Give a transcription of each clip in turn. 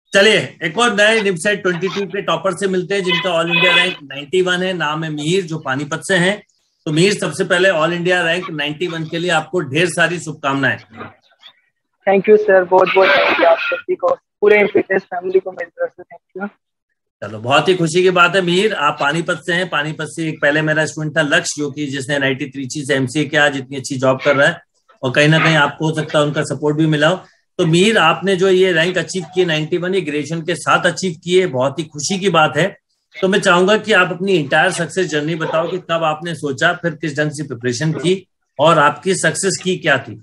चलिए एक और नए निमसेट 22 के टॉपर से मिलते हैं जिनका ऑल इंडिया रैंक 91 है। नाम है मिहिर, जो पानीपत से हैं। तो मिहिर, सबसे पहले ऑल इंडिया रैंक 91 के लिए आपको ढेर सारी शुभकामनाएं। थैंक यू सर, बहुत बहुत थैंक यू आप सभी को, पूरे फिटनेस फैमिली को मेरी तरफ से थैंक यू। चलो, बहुत ही खुशी की बात है मिहिर, आप पानीपत से हैं। पानीपत से एक पहले मेरा स्टूडेंट था लक्ष्य, जो कि जिसने NIT त्रिची से MCA किया, आज इतनी अच्छी जॉब कर रहा है और कहीं ना कहीं आपको हो सकता है उनका सपोर्ट भी मिला हो। तो मिहिर, आपने जो ये रैंक अचीव की 91, ये ग्रेजुएशन के साथ अचीव किए, बहुत ही खुशी की बात है। तो मैं चाहूंगा कि आप अपनी इंटायर सक्सेस जर्नी बताओ कि कब आपने सोचा, फिर किस ढंग से प्रिपरेशन की और आपकी सक्सेस की क्या थी।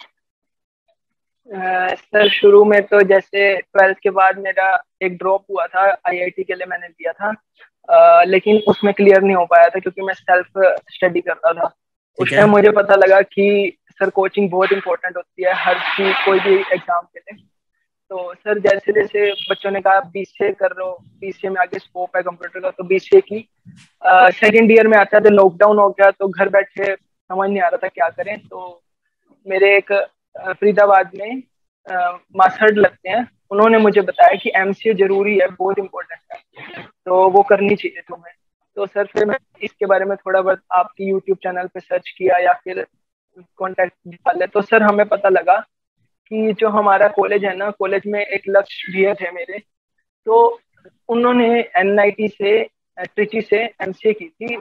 सर शुरू में तो जैसे 12th के बाद मेरा एक ड्रॉप हुआ था, IIT के लिए मैंने दिया था, लेकिन उसमें क्लियर नहीं हो पाया था क्योंकि मैं सेल्फ स्टडी करता था। उस टाइम मुझे पता लगा कि सर कोचिंग बहुत इंपॉर्टेंट होती है हर चीज, कोई भी एग्जाम के लिए। तो सर जैसे जैसे बच्चों ने कहा BCA कर रहे हो, BCA में आगे स्कोप है कंप्यूटर का, तो BCA की। सेकेंड ईयर में आता है तो लॉकडाउन हो गया, तो घर बैठे समझ नहीं आ रहा था क्या करें। तो मेरे एक फरीदाबाद में मास्टर लगते हैं, उन्होंने मुझे बताया कि MCA जरूरी है, बहुत इंपॉर्टेंट है, तो वो करनी चाहिए तुम्हें। तो सर फिर मैं इसके बारे में थोड़ा बहुत आपकी यूट्यूब चैनल पे सर्च किया या फिर कॉन्टेक्ट निकाले, तो सर हमें पता लगा कि जो हमारा कॉलेज है ना, कॉलेज में एक लक्ष्य भैया थे मेरे, तो उन्होंने NIT से ट्रिची से MCA की थी।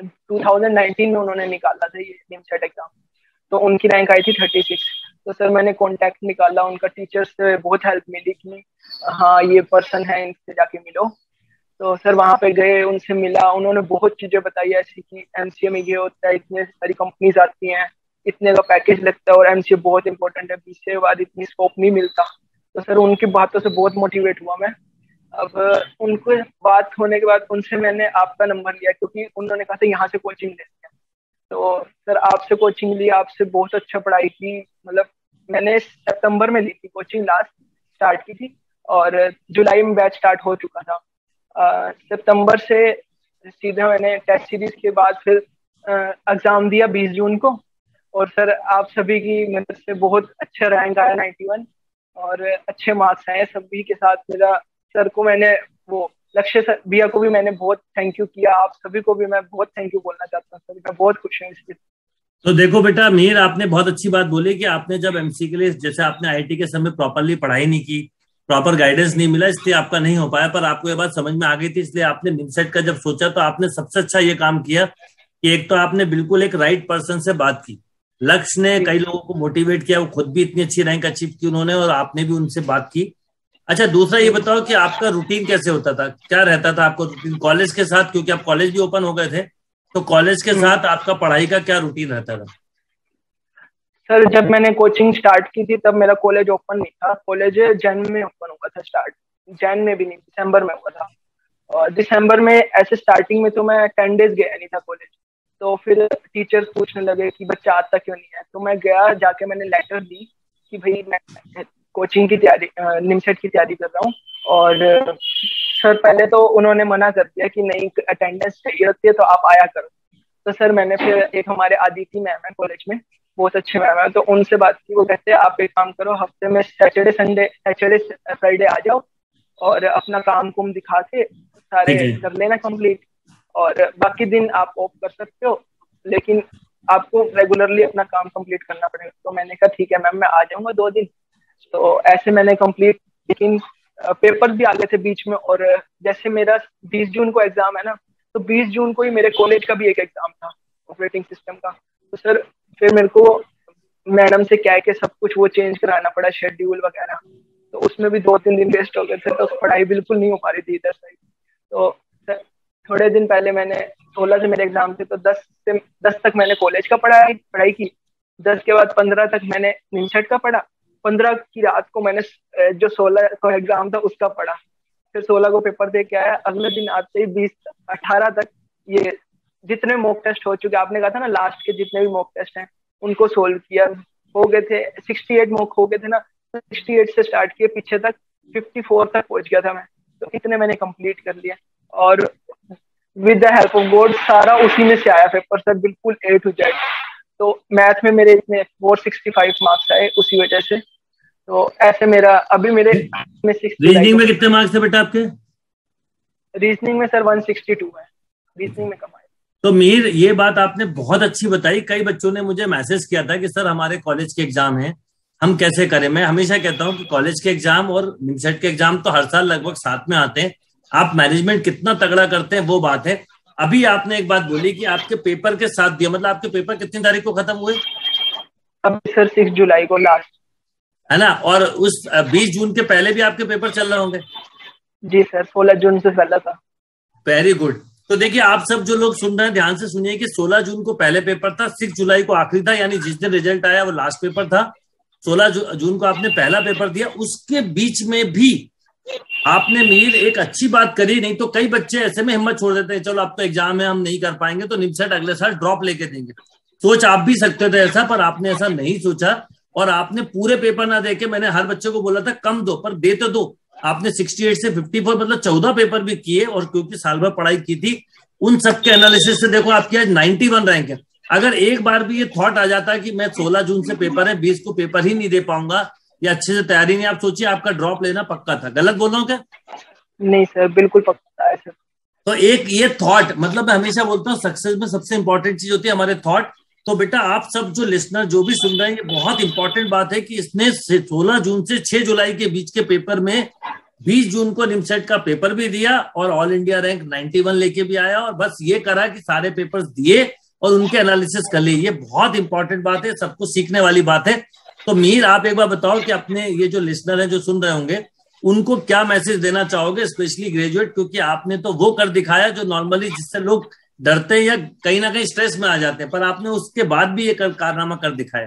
2019 में उन्होंने निकाला था ये निमसेट एग्जाम, तो उनकी रैंक आई थी 36। तो सर मैंने कांटेक्ट निकाला, उनका टीचर्स से बहुत हेल्प मिली कि हाँ ये पर्सन है, इनसे जाके मिलो। तो सर वहां पे गए, उनसे मिला, उन्होंने बहुत चीजें बताई ऐसी कि MCA में ये होता है, इतने सारी कंपनीज आती हैं, इतने का पैकेज लगता है और MCA बहुत इंपॉर्टेंट है, BCA के बाद इतनी स्कोप नहीं मिलता। तो सर उनकी बातों से बहुत मोटिवेट हुआ मैं। अब उनको बात होने के बाद उनसे मैंने आपका नंबर लिया क्योंकि उन्होंने कहा था यहाँ से कोचिंग लेते हैं। तो सर आपसे कोचिंग ली, आपसे बहुत अच्छा पढ़ाई की। मतलब मैंने सितंबर में ली थी कोचिंग, लास्ट स्टार्ट की थी, और जुलाई में बैच स्टार्ट हो चुका था। सितंबर से सीधा मैंने टेस्ट सीरीज के बाद फिर एग्जाम दिया 20 जून को, और सर आप सभी की मदद से बहुत अच्छा रैंक आया 91, और अच्छे मार्क्स आए सभी के साथ। मेरा सर को मैंने, वो लक्ष्य सर भैया को भी मैंने बहुत थैंक यू किया, आप सभी को भी मैं बहुत थैंक यू बोलना चाहता हूँ सर, मैं बहुत खुश हूँ इसके। तो देखो बेटा मिहिर, आपने बहुत अच्छी बात बोली कि आपने जब MCA के लिए, जैसे आपने IIT के समय प्रॉपरली पढ़ाई नहीं की, प्रॉपर गाइडेंस नहीं मिला, इसलिए आपका नहीं हो पाया, पर आपको ये बात समझ में आ गई थी, इसलिए आपने निमसेट का जब सोचा तो आपने सबसे अच्छा ये काम किया कि एक तो आपने बिल्कुल एक राइट पर्सन से बात की। लक्ष्य ने कई लोगों को मोटिवेट किया, वो खुद भी इतनी अच्छी रैंक अचीव की उन्होंने, और आपने भी उनसे बात की। अच्छा, दूसरा ये बताओ कि आपका रूटीन कैसे होता था, क्या रहता था आपको रूटीन कॉलेज के साथ, क्योंकि आप कॉलेज भी ओपन हो गए थे, तो कॉलेज के साथ आपका पढ़ाई का क्या रूटीन रहता था। सर जब मैंने कोचिंग स्टार्ट की थी तब मेरा कॉलेज ओपन नहीं था, कॉलेज जैन में ओपन हुआ था स्टार्ट, जैन में भी नहीं, दिसंबर में हुआ था। और दिसंबर में ऐसे स्टार्टिंग में तो मैं 10 डेज गया नहीं था कॉलेज। तो फिर टीचर्स पूछने लगे कि बच्चा आता क्यों नहीं है, तो मैं गया, जाके मैंने लेटर दी कि भाई मैं कोचिंग की तैयारी, निमसेट की तैयारी कर रहा हूँ। और सर पहले तो उन्होंने मना कर दिया कि नहीं, अटेंडेंस चाहिए होती है तो आप आया करो। तो सर मैंने फिर, एक हमारे आदिति मैम है कॉलेज में, बहुत अच्छे मैम है, तो उनसे बात की। वो कहते हैं आप एक काम करो, हफ्ते में सैटरडे फ्राइडे आ जाओ और अपना काम कुम दिखा के सारे कर लेना कंप्लीट, और बाकी दिन आप ऑफ कर सकते हो, लेकिन आपको रेगुलरली अपना काम कंप्लीट करना पड़ेगा। तो मैंने कहा ठीक है मैम, मैं आ जाऊंगा 2 दिन। तो ऐसे मैंने कंप्लीट, लेकिन पेपर भी आ गए थे बीच में, और जैसे मेरा 20 जून को एग्जाम है ना, तो 20 जून को ही मेरे कॉलेज का भी एक एग्जाम था ऑपरेटिंग सिस्टम का। तो सर फिर मेरे को मैडम से कह के सब कुछ वो चेंज कराना पड़ा, शेड्यूल वगैरह, तो उसमें भी 2-3 दिन वेस्ट हो गए थे, तो पढ़ाई बिल्कुल नहीं हो पा रही थी इधर साइड। तो सर थोड़े दिन पहले मैंने 16 से मेरे एग्जाम थे, तो 10 तक मैंने कॉलेज का पढ़ाई की, 10 के बाद 15 तक मैंने निमसेट का पढ़ा, 15 की रात को मैंने जो 16 को एग्जाम था उसका पढ़ा, फिर 16 को पेपर दे के आया। अगले दिन आते ही 18 तक ये जितने मॉक टेस्ट हो चुके, आपने कहा था ना लास्ट के जितने भी मॉक टेस्ट हैं उनको सोल्व किया, हो गए थे 68 मॉक हो गए थे ना, 68 से स्टार्ट किए पीछे तक 54 तक पहुंच गया था मैं। तो इतने मैंने कंप्लीट कर लिया, और with the help of God सारा उसी में से आया पेपर सर, बिल्कुल A to Z। तो मैथ में मेरे इतने 465 मार्क्स आए उसी वजह से। तो ऐसे मेरा अभी मेरे में 6 जुलाई रीजनिंग को में कितने मार्क्स है बेटा आपके? रीजनिंग में सर 162 है, रीजनिंग में कम आए। तो मीर, ये बात आपने बहुत अच्छी बताई। कई बच्चों ने मुझे मैसेज किया था कि सर हमारे कॉलेज के एग्जाम हैं, हम कैसे करें। मैं हमेशा कहता हूँ कि कॉलेज के एग्जाम और निमसेट के एग्जाम तो हर साल लगभग साथ में आते हैं। आप मैनेजमेंट कितना तगड़ा करते हैं वो बात है। अभी आपने एक बात बोली कि आपके पेपर के साथ दिया, मतलब आपके पेपर कितनी तारीख को खत्म हुए? अभी सर 6 जुलाई को लास्ट। है ना? और उस 20 जून के पहले भी आपके पेपर चल रहे होंगे? जी सर, 16 जून से पहला था। Very good. तो देखिए, आप सब जो लोग सुन रहे हैं ध्यान से सुनिए कि 16 जून को पहले पेपर था, 6 जुलाई को आखिरी था, यानी जिस दिन रिजल्ट आया वो लास्ट पेपर था। 16 जून को आपने पहला पेपर दिया। उसके बीच में भी आपने मीर एक अच्छी बात करी। नहीं तो कई बच्चे ऐसे में हिम्मत छोड़ देते हैं, चलो अब तो एग्जाम है, हम नहीं कर पाएंगे, तो निमसेट अगले साल ड्रॉप लेके देंगे। सोच आप भी सकते थे ऐसा, पर आपने ऐसा नहीं सोचा और आपने पूरे पेपर ना देके, मैंने हर बच्चे को बोला था कम दो पर दे तो दो। आपने 68 से 54 मतलब 14 पेपर भी किए, और क्योंकि साल भर पढ़ाई की थी, उन सबके एनालिसिस से देखो आपकी आज 91 रैंक है। अगर एक बार भी ये थॉट आ जाता है कि मैं 16 जून से पेपर है, 20 को पेपर ही नहीं दे पाऊंगा या अच्छे से तैयारी नहीं, आप सोचिए आपका ड्रॉप लेना पक्का था। गलत बोल रहा हूँ क्या? नहीं सर, बिल्कुल पक्का है सर। तो एक ये थॉट, मतलब मैं हमेशा बोलता हूँ सक्सेस में सबसे इंपॉर्टेंट चीज होती है हमारे थॉट। तो बेटा आप सब जो लिसनर जो भी सुन रहे हैं, ये बहुत इंपॉर्टेंट बात है कि इसने 16 जून से 6 जुलाई के बीच के पेपर में 20 जून को निमसेट का पेपर भी दिया और ऑल इंडिया रैंक 91 लेके भी आया, और बस ये करा कि सारे पेपर्स दिए और उनके एनालिसिस कर लिए। ये बहुत इंपॉर्टेंट बात है, सबको सीखने वाली बात है। तो मीर, आप एक बार बताओ कि अपने ये जो लिसनर हैं जो सुन रहे होंगे, उनको क्या मैसेज देना चाहोगे, स्पेशली ग्रेजुएट, क्योंकि आपने तो वो कर दिखाया जो नॉर्मली जिससे लोग डरते हैं या कहीं ना कहीं स्ट्रेस में आ जाते हैं, पर आपने उसके बाद भी ये कारनामा कर दिखाया।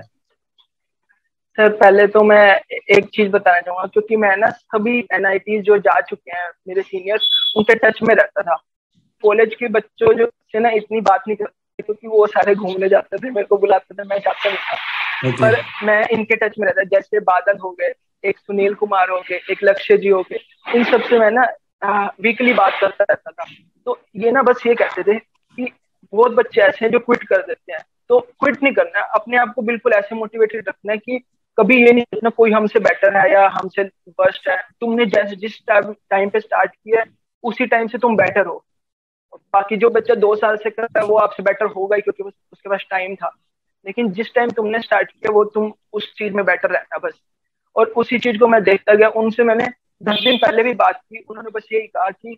सर पहले तो मैं एक चीज बताना चाहूंगा, क्योंकि मैं ना सभी एनआईटी जो जा चुके हैं मेरे सीनियर्स, उनके टच में रहता था। कॉलेज के बच्चों जो से ना इतनी बात नहीं करते, क्योंकि वो सारे घूमने जाते थे, मेरे को बुलाते थे, मैं जाता नहीं था। पर मैं इनके टच में रहता, जैसे बादल हो गए, एक सुनील कुमार हो गए, एक लक्ष्य जी हो गए, इन सबसे मैं ना वीकली बात करता रहता था। तो ये ना बस ये कहते थे कि बहुत बच्चे ऐसे हैं जो क्विट कर देते हैं, तो क्विट नहीं करना है, अपने आप को बिल्कुल ऐसे मोटिवेटेड रखना है कि कभी ये नहीं सोचना कोई हमसे बेटर है या हमसे वर्स्ट है। तुमने जैसे जिस टाइम पे स्टार्ट किया है, उसी टाइम से तुम बेटर हो। बाकी जो बच्चा 2 साल से करता है वो आपसे बेटर होगा ही, क्योंकि उसके पास टाइम था। लेकिन जिस टाइम तुमने स्टार्ट किया वो तुम उस चीज में बेटर रहना बस। और उसी चीज को मैं देखता गया। उनसे मैंने 10 दिन पहले भी बात की, उन्होंने बस यही कहा कि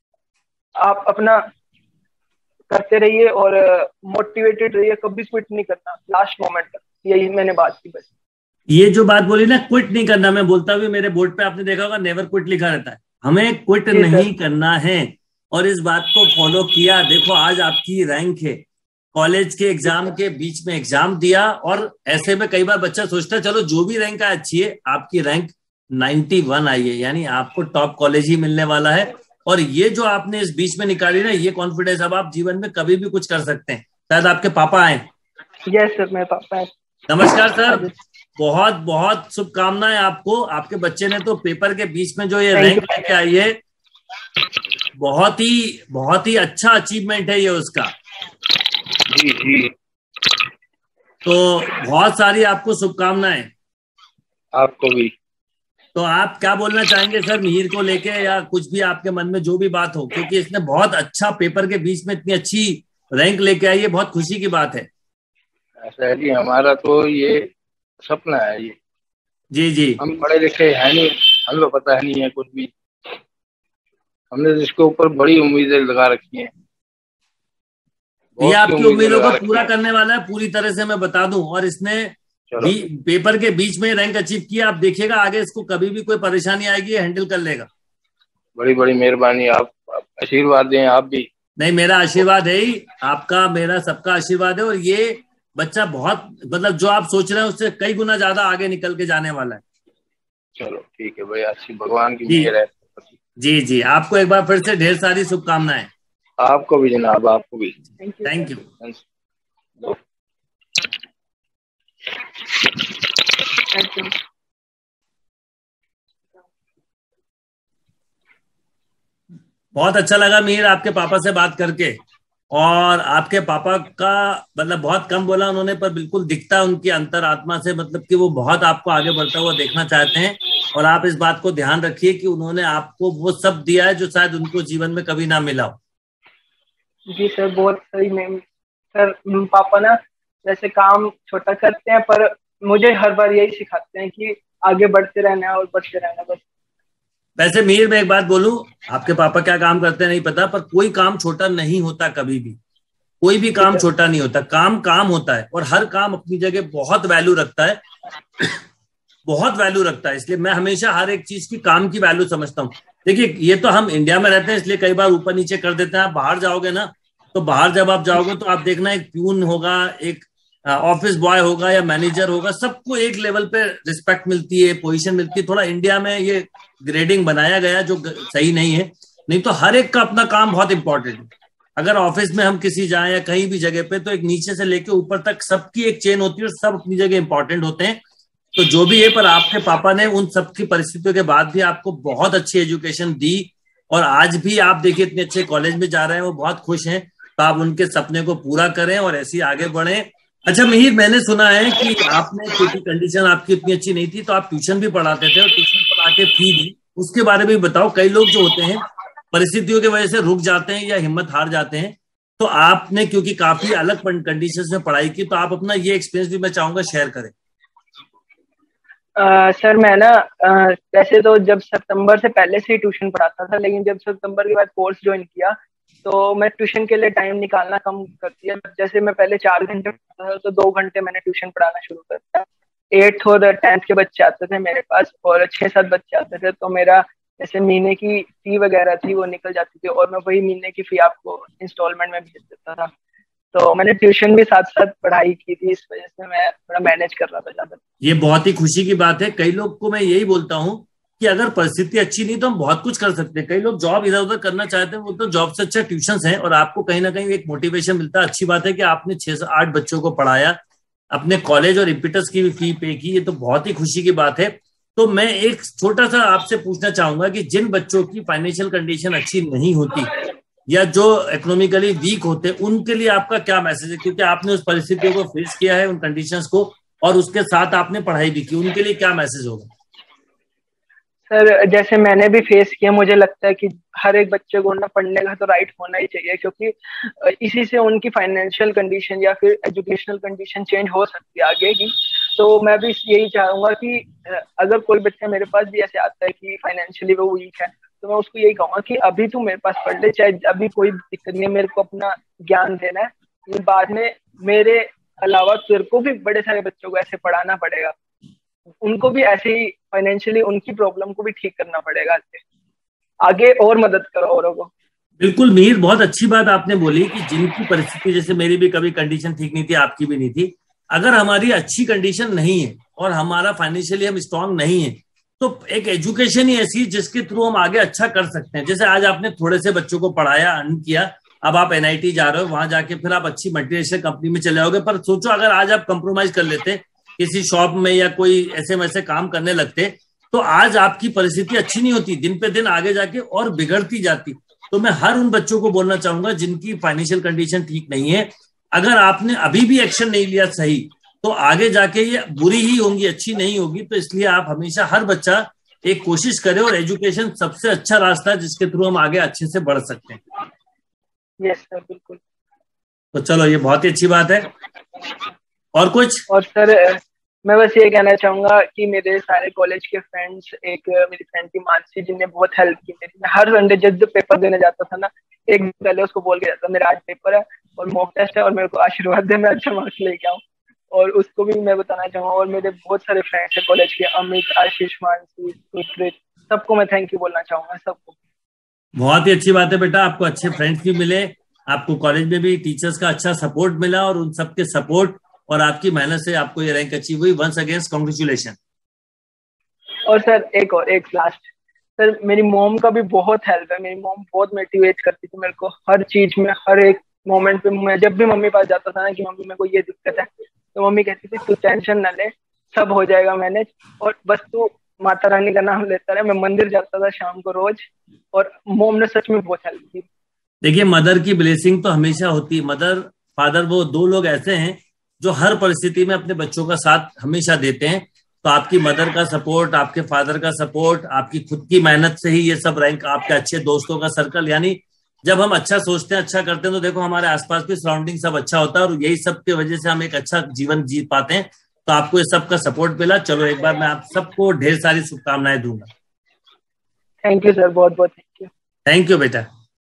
आप अपना करते रहिए और मोटिवेटेड रहिए, कभी क्विट नहीं करना लास्ट मोमेंट तक। यही मैंने बात की बस। ये जो बात बोली ना, क्विट नहीं करना, मैं बोलता भी, मेरे बोर्ड पे आपने देखा होगा नेवर क्विट लिखा रहता है। हमें क्विट नहीं करना है, और इस बात को फॉलो किया। देखो आज आपकी रैंक है, कॉलेज के एग्जाम के बीच में एग्जाम दिया, और ऐसे में कई बार बच्चा सोचता है चलो जो भी रैंक है अच्छी है, आपकी रैंक 91 आई है, यानी आपको टॉप कॉलेज ही मिलने वाला है। और ये जो आपने इस बीच में निकाली ना, ये कॉन्फिडेंस, अब आप जीवन में कभी भी कुछ कर सकते हैं। शायद आपके पापा आए। यस सर, मेरे पापा है। नमस्कार सर, बहुत बहुत शुभकामनाएं आपको। आपके बच्चे ने तो पेपर के बीच में जो ये रैंक लेके आई है, बहुत ही अच्छा अचीवमेंट है ये उसका। जी जी, तो बहुत सारी आपको शुभकामनाएं। आपको भी। तो आप क्या बोलना चाहेंगे सर मिहिर को लेके, या कुछ भी आपके मन में जो भी बात हो, क्योंकि इसने बहुत अच्छा पेपर के बीच में इतनी अच्छी रैंक लेके आई है, बहुत खुशी की बात है। ऐसा है जी, हमारा तो ये सपना है ये। जी जी, हम पढ़े लिखे है नहीं, हमें तो पता है नहीं है कुछ भी। हमने इसके ऊपर बड़ी उम्मीदें लगा रखी हैं। ये आपकी उम्मीदों को पूरा करने वाला है पूरी तरह से, मैं बता दूं। और इसने पेपर के बीच में रैंक अचीव किया, आप देखिएगा आगे इसको कभी भी कोई परेशानी आएगी हैंडल कर लेगा। बड़ी बड़ी मेहरबानी, आप आशीर्वाद दें आप भी। नहीं, मेरा आशीर्वाद है ही, आपका मेरा सबका आशीर्वाद है। और ये बच्चा बहुत, मतलब जो आप सोच रहे हैं उससे कई गुना ज्यादा आगे निकल के जाने वाला है। चलो ठीक है भाई, अच्छी भगवान की मेहर है। जी जी, आपको एक बार फिर से ढेर सारी शुभकामनाएं। आपको भी जनाब, आपको भी। Thank you. बहुत अच्छा लगा मिहिर आपके पापा से बात करके। और आपके पापा का मतलब बहुत कम बोला उन्होंने, पर बिल्कुल दिखता है उनकी अंतरात्मा से, मतलब कि वो बहुत आपको आगे बढ़ता हुआ देखना चाहते हैं। और आप इस बात को ध्यान रखिए कि उन्होंने आपको वो सब दिया है जो शायद उनको जीवन में कभी ना मिला हो। जी सर, बहुत सही। मैम सर, पापा ना वैसे काम छोटा करते हैं, पर मुझे हर बार यही सिखाते हैं कि आगे बढ़ते रहना है और बढ़ते रहना बस। वैसे मीर, मैं एक बात बोलूं, आपके पापा क्या काम करते हैं नहीं पता, पर कोई काम छोटा नहीं होता कभी भी। कोई भी जी काम सर। छोटा नहीं होता, काम काम होता है, और हर काम अपनी जगह बहुत वैल्यू रखता है। बहुत वैल्यू रखता है, इसलिए मैं हमेशा हर एक चीज की काम की वैल्यू समझता हूँ। देखिए, ये तो हम इंडिया में रहते हैं इसलिए कई बार ऊपर नीचे कर देते हैं। आप बाहर जाओगे ना, तो बाहर जब आप जाओगे तो आप देखना, एक प्यून होगा, एक ऑफिस बॉय होगा या मैनेजर होगा, सबको एक लेवल पे रिस्पेक्ट मिलती है, पोजीशन मिलती है। थोड़ा इंडिया में ये ग्रेडिंग बनाया गया जो सही नहीं है। नहीं तो हर एक का अपना काम बहुत इंपॉर्टेंट है। अगर ऑफिस में हम किसी जाएं या कहीं भी जगह पे, तो एक नीचे से लेके ऊपर तक सबकी एक चेन होती है और सब अपनी जगह इंपॉर्टेंट होते हैं। तो जो भी है, पर आपके पापा ने उन सब की परिस्थितियों के बाद भी आपको बहुत अच्छी एजुकेशन दी, और आज भी आप देखिए इतने अच्छे कॉलेज में जा रहे हैं, वो बहुत खुश हैं। तो आप उनके सपने को पूरा करें और ऐसे ही आगे बढ़ें। अच्छा मिहिर, मैंने सुना है कि आपने, क्योंकि कंडीशन आपकी उतनी अच्छी नहीं थी, तो आप ट्यूशन भी पढ़ाते थे और ट्यूशन पढ़ा के फी दी। उसके बारे में भी बताओ। कई लोग जो होते हैं परिस्थितियों की वजह से रुक जाते हैं या हिम्मत हार जाते हैं, तो आपने क्योंकि काफी अलग कंडीशन में पढ़ाई की, तो आप अपना ये एक्सपीरियंस भी मैं चाहूंगा शेयर करें। सर मैं ना वैसे तो जब सितंबर से पहले से ही ट्यूशन पढ़ाता था, लेकिन जब सितंबर के बाद कोर्स ज्वाइन किया तो मैं ट्यूशन के लिए टाइम निकालना कम कर दिया। जैसे मैं पहले 4 घंटे पढ़ता था, तो 2 घंटे मैंने ट्यूशन पढ़ाना शुरू कर दिया। 8th और 10th के बच्चे आते थे मेरे पास, और 6-7 बच्चे आते थे, तो मेरा जैसे महीने की फी वगैरह थी वो निकल जाती थी, और मैं वही महीने की फी आपको इंस्टॉलमेंट में भेज देता था। तो मैंने ट्यूशन भी साथ साथ पढ़ाई की थी, इस वजह से मैं थोड़ा मैनेज कर रहा था ज्यादा। ये बहुत ही खुशी की बात है। कई लोग को मैं यही बोलता हूं कि अगर परिस्थिति अच्छी नहीं तो हम बहुत कुछ कर सकते हैं। कई लोग जॉब इधर उधर करना चाहते हैं, वो तो जॉब से अच्छा ट्यूशन है, और आपको कहीं ना कहीं एक मोटिवेशन मिलता है। अच्छी बात है कि आपने 6 से 8 बच्चों को पढ़ाया, अपने कॉलेज और इम्पिटस की भी फी पे की, ये तो बहुत ही खुशी की बात है। तो मैं एक छोटा सा आपसे पूछना चाहूंगा कि जिन बच्चों की फाइनेंशियल कंडीशन अच्छी नहीं होती या जो इकोनॉमिकली वीक होते हैं, उनके लिए आपका क्या मैसेज है? क्योंकि आपने उस परिस्थितियों को फेस किया है, उन कंडीशंस को, और उसके साथ आपने पढ़ाई भी की, उनके लिए क्या मैसेज होगा? सर जैसे मैंने भी फेस किया, मुझे लगता है कि हर एक बच्चे को ना पढ़ने का तो राइट होना ही चाहिए, क्योंकि इसी से उनकी फाइनेंशियल कंडीशन या फिर एजुकेशनल कंडीशन चेंज हो सकती है आगे की। तो मैं भी यही चाहूंगा कि अगर कोई बच्चा मेरे पास भी ऐसे आता है कि फाइनेंशियली वो वीक है, तो मैं उसको यही कहूंगा कि अभी तू मेरे पास पढ़ ले, चाहे अभी कोई दिक्कत नहीं है, मेरे को अपना ज्ञान देना है। ये बाद में मेरे अलावा तेरे को भी बड़े सारे बच्चों को ऐसे पढ़ाना पड़ेगा, उनको भी ऐसे ही फाइनेंशियली उनकी प्रॉब्लम को भी ठीक करना पड़ेगा आगे आगे, और मदद करो औरों को। बिल्कुल मीर, बहुत अच्छी बात आपने बोली कि जिनकी परिस्थिति, जैसे मेरी भी कभी कंडीशन ठीक नहीं थी, आपकी भी नहीं थी, अगर हमारी अच्छी कंडीशन नहीं है और हमारा फाइनेंशियली हम स्ट्रांग नहीं है, तो एक एजुकेशन ही ऐसी जिसके थ्रू हम आगे अच्छा कर सकते हैं। जैसे आज आपने थोड़े से बच्चों को पढ़ाया, अर्न किया, अब आप एनआईटी जा रहे हो, वहां जाके फिर आप अच्छी मल्टीनेशनल कंपनी में चले जाओगे। पर सोचो अगर आज आप कंप्रोमाइज कर लेते किसी शॉप में या कोई ऐसे वैसे काम करने लगते, तो आज आपकी परिस्थिति अच्छी नहीं होती, दिन पे दिन आगे जाके और बिगड़ती जाती। तो मैं हर उन बच्चों को बोलना चाहूंगा जिनकी फाइनेंशियल कंडीशन ठीक नहीं है, अगर आपने अभी भी एक्शन नहीं लिया सही, तो आगे जाके ये बुरी ही होंगी, अच्छी नहीं होगी। तो इसलिए आप हमेशा, हर बच्चा एक कोशिश करे, और एजुकेशन सबसे अच्छा रास्ता है जिसके थ्रू हम आगे अच्छे से बढ़ सकते हैं। यस सर, बिल्कुल। तो चलो, ये बहुत ही अच्छी बात है। और कुछ? और सर मैं बस ये कहना चाहूंगा कि मेरे सारे कॉलेज के फ्रेंड्स, एक मेरी फ्रेंड थी मानसी, जिनने बहुत हेल्प की मेरी। मैं हर संडे जब पेपर देने जाता था ना, एक दिन पहले उसको बोल के जाता, मेरा आज पेपर है और मॉक टेस्ट है, और मेरे को आशीर्वाद दे, मैं अच्छा मार्क्स लेके आऊँ। और उसको भी मैं बताना चाहूंगा। और मेरे बहुत सारे फ्रेंड्स है कॉलेज के, अमित, आशीष, मानसी, सुप्रीत, सबको मैं थैंक यू बोलना चाहूंगा, सबको। बहुत ही अच्छी बात है बेटा, आपको अच्छे फ्रेंड्स भी मिले, आपको कॉलेज में भी टीचर्स का अच्छा सपोर्ट मिला, और उन सबके सपोर्ट और आपकी मेहनत से आपको ये रैंक अचीव हुई। Once again congratulation. और सर एक लास्ट, सर मेरी मॉम का भी बहुत हेल्प है। मेरी मॉम बहुत मोटिवेट करती थी मेरे को हर चीज में, हर एक मोमेंट पे। मैं जब भी मम्मी पास जाता था ना कि मम्मी मेरे को ये दिक्कत है, तो मम्मी कहती थी तू टेंशन ना ले, सब हो जाएगा मैनेज, और बस तू माता रानी का नाम लेता रहे। मैं मंदिर जाता था शाम को रोज, और मोम ने सच में बहुत हेल्प की। देखिए, मदर की ब्लेसिंग तो हमेशा होती है। मदर फादर वो दो लोग ऐसे हैं जो हर परिस्थिति में अपने बच्चों का साथ हमेशा देते हैं। तो आपकी मदर का सपोर्ट, आपके फादर का सपोर्ट, आपकी खुद की मेहनत से ही ये सब रैंक, आपके अच्छे दोस्तों का सर्कल, यानी जब हम अच्छा सोचते हैं, अच्छा करते हैं, तो देखो हमारे आसपास भी सराउंडिंग सब अच्छा होता है और यही सब की वजह से हम एक अच्छा जीवन जी पाते हैं। तो आपको ये सब का सपोर्ट मिला। चलो, एक बार मैं आप सबको ढेर सारी शुभकामनाएं दूंगा। थैंक यू सर, बहुत बहुत थैंक यू। थैंक यू बेटा।